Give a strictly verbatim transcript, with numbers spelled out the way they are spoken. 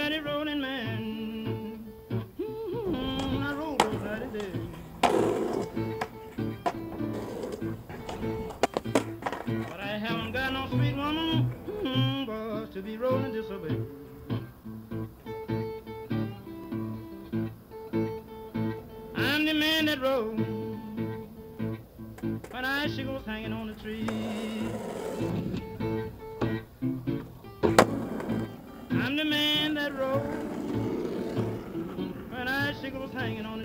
mighty rolling man. Mm-hmm. I roll those mighty days. But I haven't got no sweet woman, mm-hmm, boys, to be rolling this away. I'm the man that rolls when icicles hanging on the tree. I'm the man that rolls when icicles hanging on